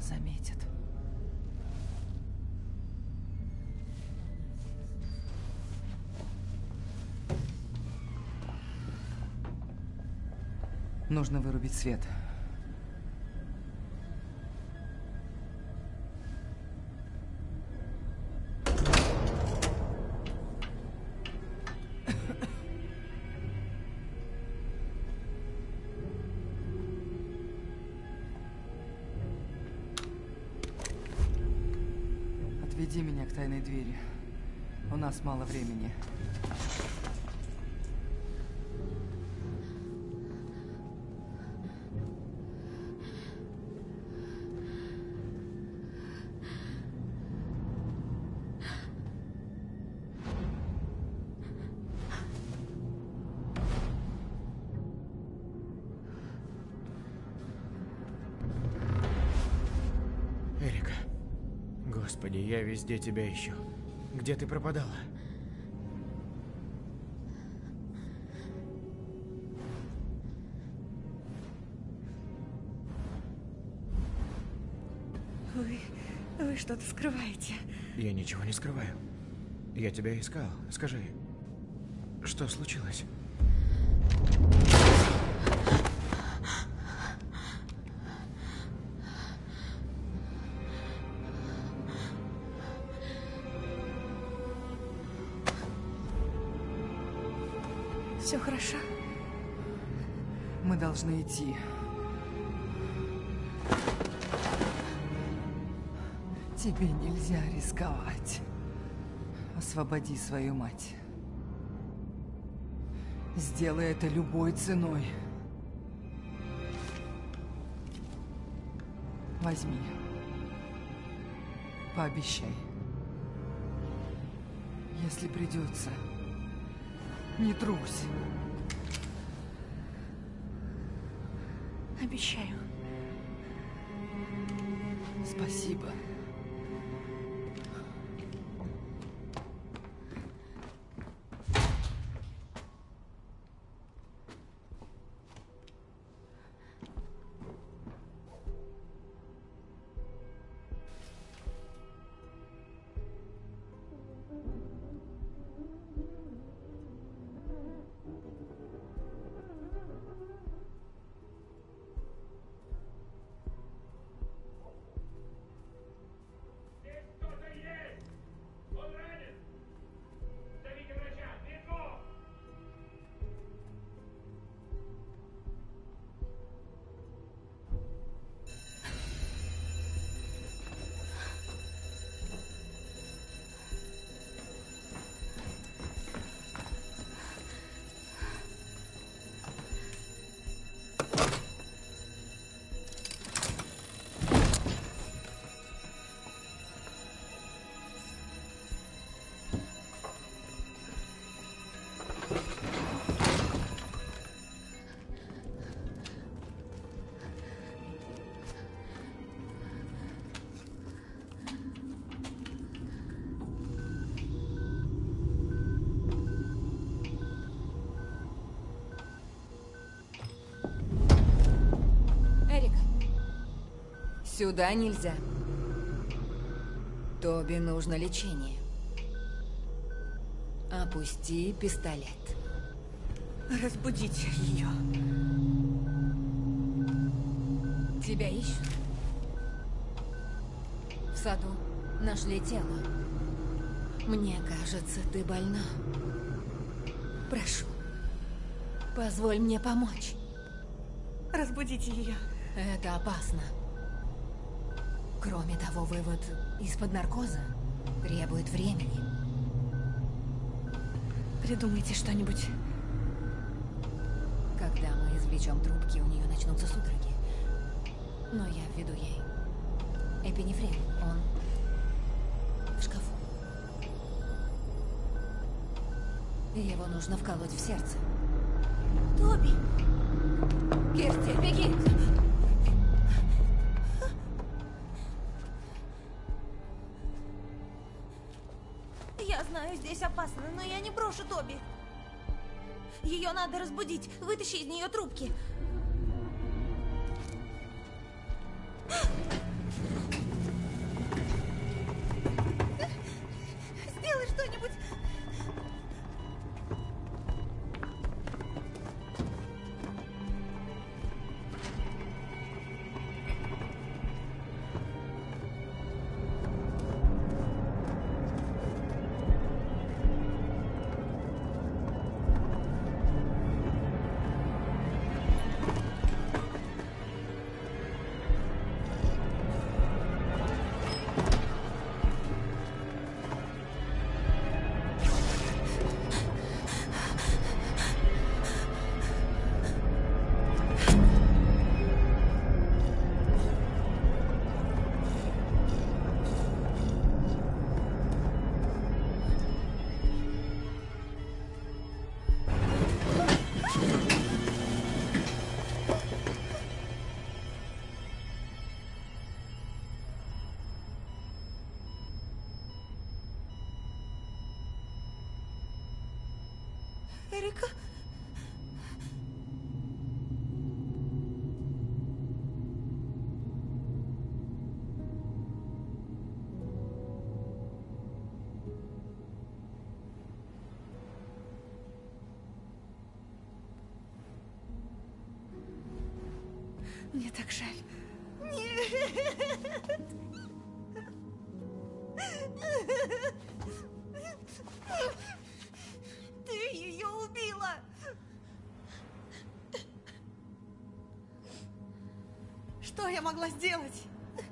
заметят. Нужно вырубить свет. Отведи меня к тайной двери. У нас мало времени. Эрика. Господи, я везде тебя ищу. Где ты пропадала? Вы... вы что-то скрываете. Я ничего не скрываю. Я тебя искал. Скажи, что случилось? Все хорошо? Мы должны идти. Тебе нельзя рисковать. Освободи свою мать. Сделай это любой ценой. Возьми. Пообещай. Если придется, не трусь. Обещаю. Спасибо. Сюда нельзя. Тоби нужно лечение. Опусти пистолет. Разбудите ее. Тебя ищут. В саду нашли тело. Мне кажется, ты больна. Прошу, позволь мне помочь. Разбудите ее. Это опасно. Кроме того, вывод из-под наркоза требует времени. Придумайте что-нибудь. Когда мы извлечем трубки, у нее начнутся судороги. Но я введу ей эпинефрин. Он в шкафу. Его нужно вколоть в сердце. Тоби! Кирсти, беги! Я знаю, здесь опасно, но я не брошу Тоби. Ее надо разбудить. Вытащи из нее трубки. Эрика? Мне так жаль. Нет! Ты ее убила! Что я могла сделать?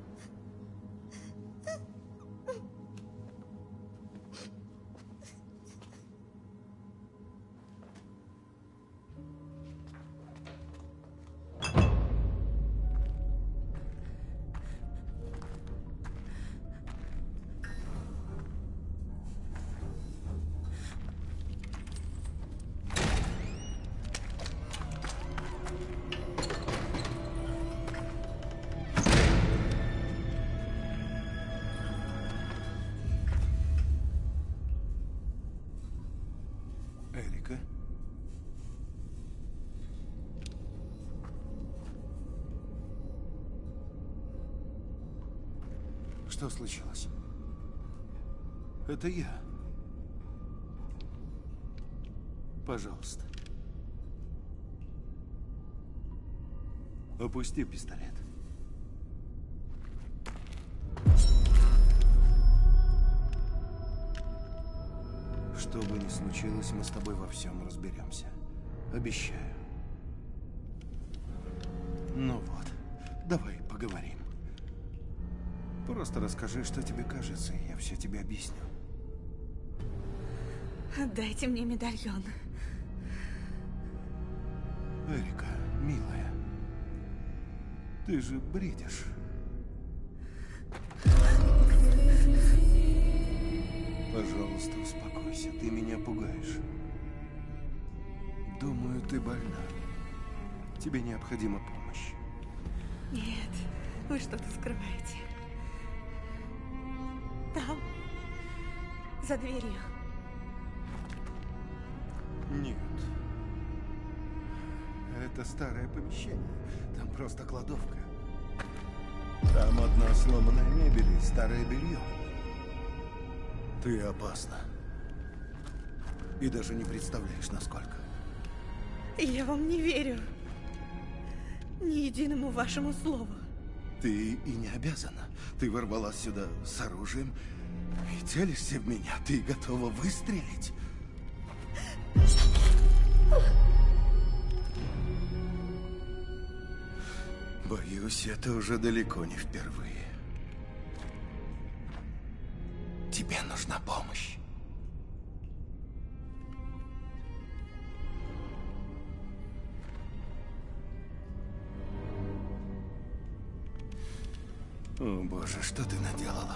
Эрика? Что случилось? Это я. Пожалуйста. Опусти пистолет. Что бы ни случилось, мы с тобой во всем разберемся. Обещаю. Ну вот, давай поговорим. Просто расскажи, что тебе кажется, и я все тебе объясню. Отдайте мне медальон. Эрика, милая, ты же бредишь. Пожалуйста, успокойся, ты меня пугаешь. Думаю, ты больна. Тебе необходима помощь. Нет, вы что-то скрываете. Там, за дверью. Нет. Это старое помещение. Там просто кладовка. Там одна сломанная мебель и старое белье. Ты опасна. И даже не представляешь, насколько. Я вам не верю. Ни единому вашему слову. Ты и не обязана. Ты ворвалась сюда с оружием и целишься в меня. Ты готова выстрелить. Боюсь, это уже далеко не впервые. Тебе нужна помощь. О, боже, что ты наделала?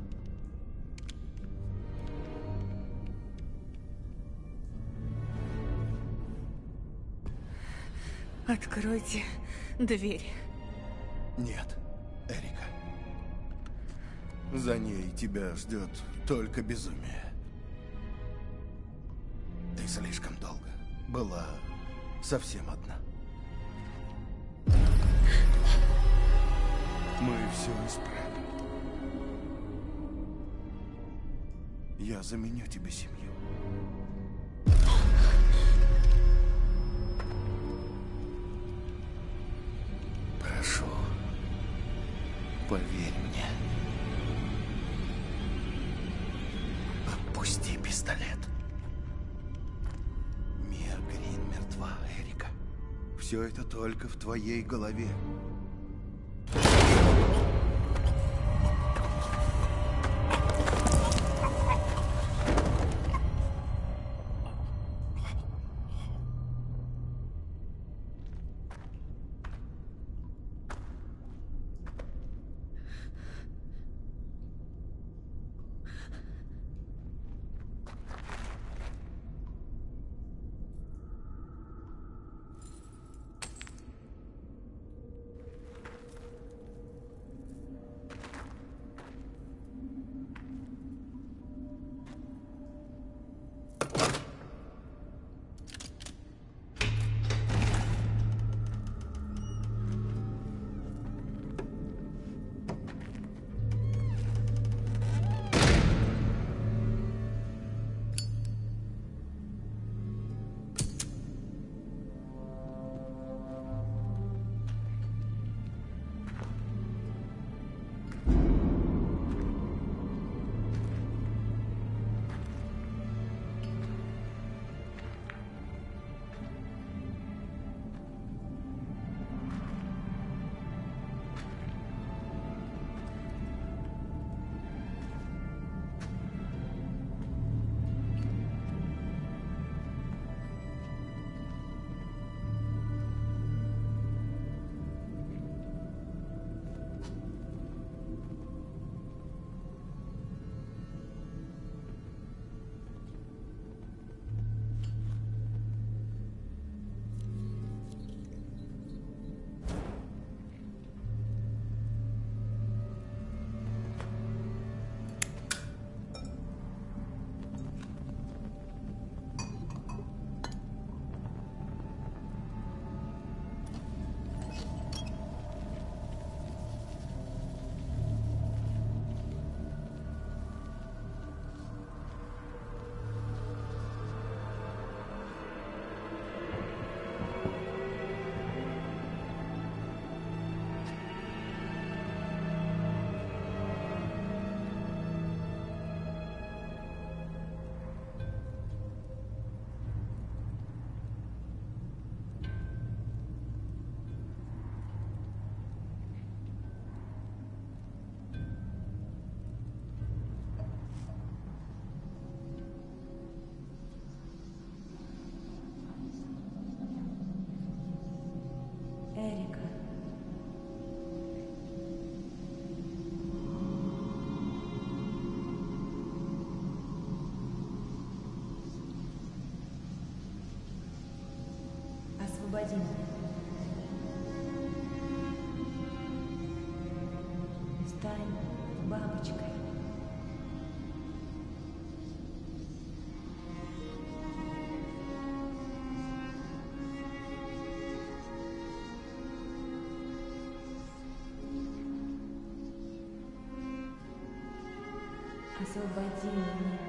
Откройте дверь. Нет, Эрика. За ней тебя ждет только безумие. Ты слишком долго была совсем одна. Мы все исправим. Я заменю тебе семью. Прошу, поверь мне. Опусти пистолет. Мия Грин мертва, Эрика. Все это только в твоей голове. стань бабочкой. Освободи меня.